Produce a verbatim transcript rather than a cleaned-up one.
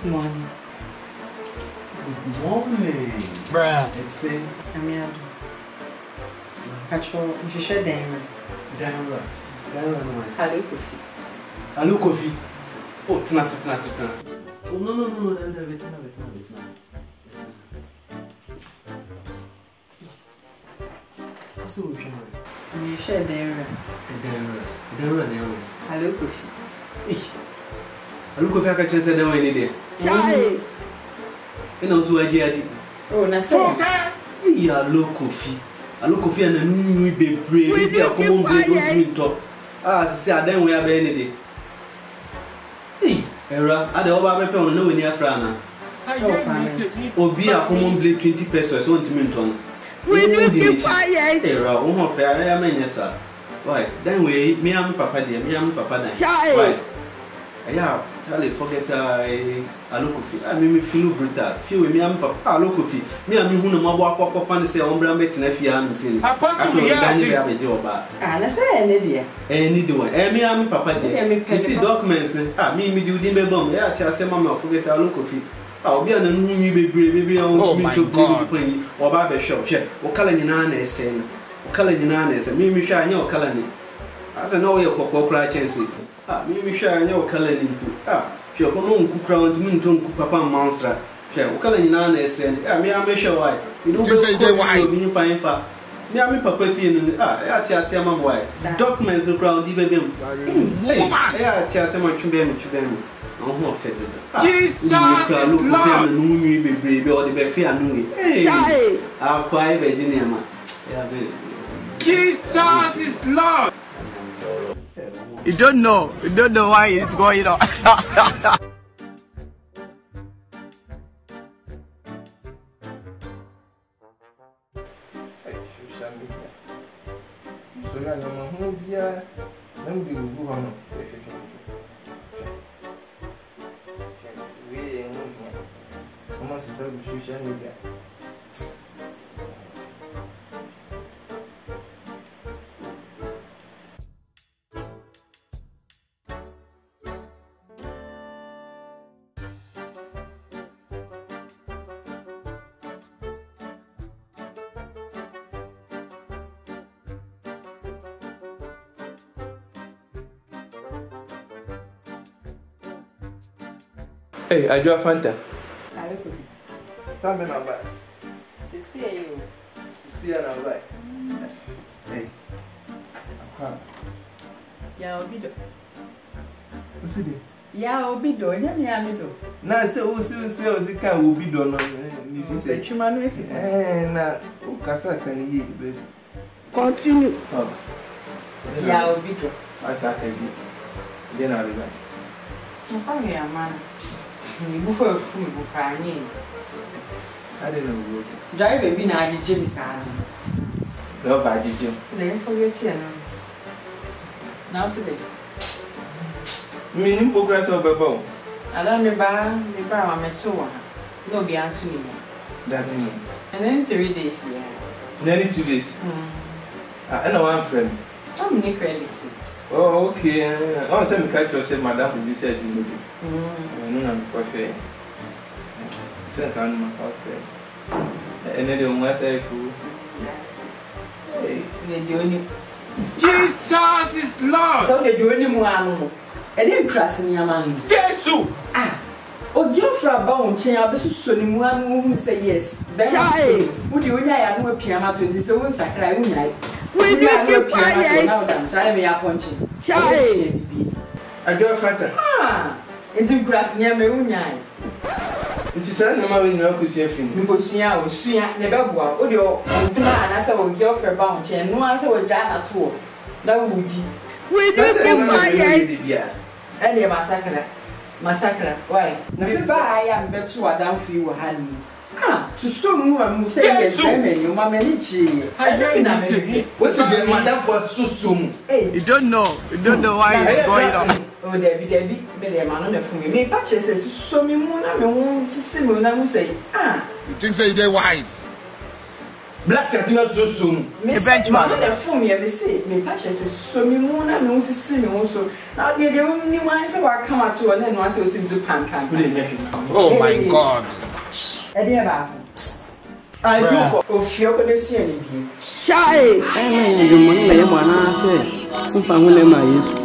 Good morning. Good morning. Bruh. It's a... I'm here. Actually, you should share Dara. Dara. Dara, no. Hello, Kofi. Hello, Kofi. Oh, tenacity, tenacity, tenacity. Oh, no, no, no, no, no, no, wait, no, wait, no, wait, no. What's the issue? You share Dara. Dara. Dara, Dara. Hello, Kofi. Hey. Hello, Kofi, I can't say that one any day. Chai! You know, so I get it. Oh, na say. Hey, hello, Kofi. Hello, Kofi, and then we be brave. We be a common blade on top. Ah, see, I don't wear any day. Hey, Era, I don't have a pen on no near Frana. Or be a common blade twenty pesos on Timinton. We need it. Era, oh, fair, I am yes, sir. Why, then we, me and Papa, dear, me and Papa, why? Yeah, Charlie, forget I look of it. I mean, me feel brutal. Few me and Papa, look of it. Me and me who know walk off and say, I'm bringing it in a few and I don't have a job. Ah, let's say any dear. Any do it. Me and Papa, dear, you see documents. Ah, me, me do the bomb. Yeah, tell say, Mamma, forget I look of it. I'll be on a new baby, baby, I want me to play or barber shop, or calling in an essay, or calling in an essay. Me, me, shine your calling. As I know your cocoa cry chance. Ah, me, me, shine your calling. Ah, she come on, cook round to me to Papa Monster. She will call in an essay. Ah, me, I make sure why. You don't say why you find far. Me, I mean, Papa, feeling. Ah, I tell say, Mamma, why? Documents the ground, even. Hey, I tell so much to them, to them. Jesus is Lord. Jesus is Lord. You don't know. You don't know why it's going on. Social media. Hey, I do a Fanta. Tell me number. To see you. To see an outside. Hey. Yeah, Obido. What's it? Yeah, Obido. Yeah, me Amido. Na say o si say o si kan Obido no. If say Chuma no esi. Eh na o kasa kan yi be. Continue. Oh. Yeah, Obido. Asa kan yi. Then I be. Chuma ya man. Ni bu for fu bu kanye. I don't know. Drive baby na ajije mi sa. No ba ajije. Dey forget here no. Now see baby. Me in progress of babo. Ala me ba, me ba ma meto wa. No be asu ni. That mean. And then three days yeah. Nearly two days. Hmm. Ah, and one friend. I'm need credit. Oh, okay. Oh, say me catch you say madam for this side you know. Hmm. No na me kwafe. Say kan ma kwafe. And then the one say fu. Yes. Hey. The only Jesus is Lord. So the only mu anu. E dey crass ni aman. Jesus. Ah. O girlfriend ba won chen abesuso ni mu anu hu say yes. Be mo. Wo di onya ya no apiama twenty say won sakra wo nyai. We dey keep quiet. Now dam say me ya ponchi. Chai. I go fata. Ah. Enti crass ni am wo nyai. Nti say na ma we nyina ko sua fin. Mi ko sua o sua ne be boa. O de o ntuna ana say o girlfriend ba won chen no an say o ja na to. Na wo di. We dey keep quiet. And the massacre, massacre. Why? If I am better than free with honey. Ah, to so move say yes, you mamma Nichi. I don't know. What's the madam for so soon? Hey, you don't know. You don't know why it's going on. Oh, Debbie, Debbie, Billy, man on the phone. Me patches says so me moon, I won't see me when I say, ah. You think say they wise? Black cat not so soon. Me benchmark na fun me me say me pa che say so me mu na me sisi me ho so. Now dey dey ni wan say wa come at one no say o si du pan kan. Oh my god. E dey ba. I do o fio ko dey see ani bi. Shy. Eh, me dey mo na ye mo na say. Nfa ho le ma Yesu.